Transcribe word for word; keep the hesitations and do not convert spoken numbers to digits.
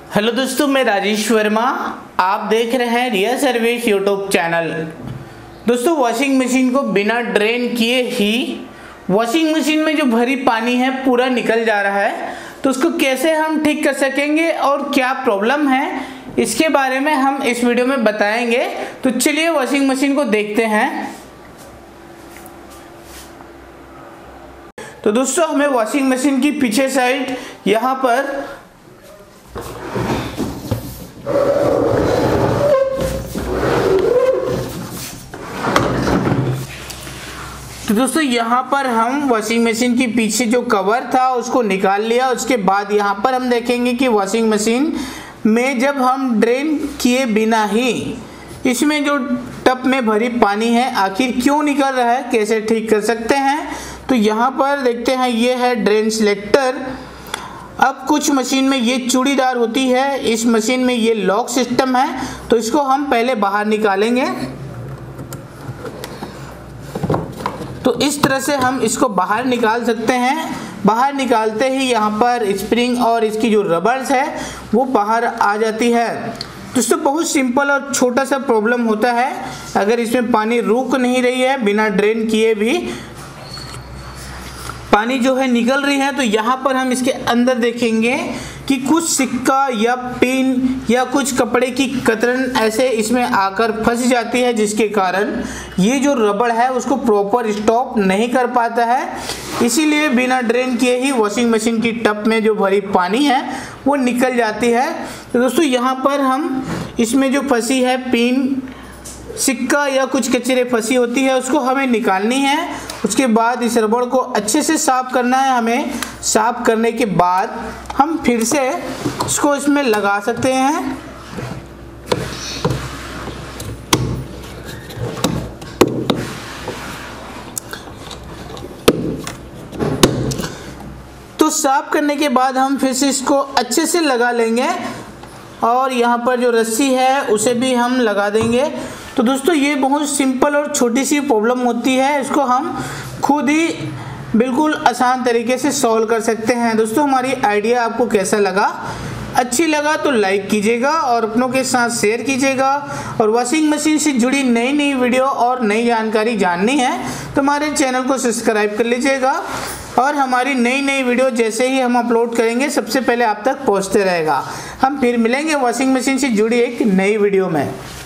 Hello दोस्तों, मैं राजेश वर्मा। आप देख रहे हैं रिया सर्विस यूट्यूब चैनल। दोस्तों, वॉशिंग मशीन को बिना ड्रेन किए ही वॉशिंग मशीन में जो भरी पानी है पूरा निकल जा रहा है, तो उसको कैसे हम ठीक कर सकेंगे और क्या प्रॉब्लम है इसके बारे में हम इस वीडियो में बताएंगे। तो चलिए वॉशिंग मशीन को देखते हैं। तो दोस्तों, हमें वॉशिंग मशीन की पीछे साइड यहाँ पर तो दोस्तों यहाँ पर हम वॉशिंग मशीन की पीछे जो कवर था उसको निकाल लिया। उसके बाद यहाँ पर हम देखेंगे कि वॉशिंग मशीन में जब हम ड्रेन किए बिना ही इसमें जो टब में भरी पानी है आखिर क्यों निकल रहा है, कैसे ठीक कर सकते हैं। तो यहाँ पर देखते हैं, ये है ड्रेन सिलेक्टर। अब कुछ मशीन में ये चूड़ीदार होती है, इस मशीन में ये लॉक सिस्टम है, तो इसको हम पहले बाहर निकालेंगे। तो इस तरह से हम इसको बाहर निकाल सकते हैं। बाहर निकालते ही यहाँ पर स्प्रिंग और इसकी जो रबर्स है वो बाहर आ जाती है। दोस्तों, बहुत सिंपल और छोटा सा प्रॉब्लम होता है। अगर इसमें पानी रुक नहीं रही है, बिना ड्रेन किए भी पानी जो है निकल रही है, तो यहाँ पर हम इसके अंदर देखेंगे कि कुछ सिक्का या पिन या कुछ कपड़े की कतरन ऐसे इसमें आकर फंस जाती है, जिसके कारण ये जो रबड़ है उसको प्रॉपर स्टॉप नहीं कर पाता है। इसीलिए बिना ड्रेन किए ही वॉशिंग मशीन की टब में जो भरी पानी है वो निकल जाती है। तो दोस्तों, यहाँ पर हम इसमें जो फंसी है पिन, सिक्का या कुछ कचरे फंसी होती है उसको हमें निकालनी है। उसके बाद इस रबड़ को अच्छे से साफ करना है हमें। साफ करने के बाद हम फिर से इसको इसमें लगा सकते हैं। तो साफ करने के बाद हम फिर से इसको अच्छे से लगा लेंगे और यहाँ पर जो रस्सी है उसे भी हम लगा देंगे। तो दोस्तों, ये बहुत सिंपल और छोटी सी प्रॉब्लम होती है, इसको हम खुद ही बिल्कुल आसान तरीके से सॉल्व कर सकते हैं। दोस्तों, हमारी आइडिया आपको कैसा लगा? अच्छी लगा तो लाइक कीजिएगा और अपनों के साथ शेयर कीजिएगा। और वॉशिंग मशीन से जुड़ी नई नई वीडियो और नई जानकारी जाननी है तो हमारे चैनल को सब्सक्राइब कर लीजिएगा और हमारी नई नई वीडियो जैसे ही हम अपलोड करेंगे सबसे पहले आप तक पहुंचते रहेगा। हम फिर मिलेंगे वॉशिंग मशीन से जुड़ी एक नई वीडियो में।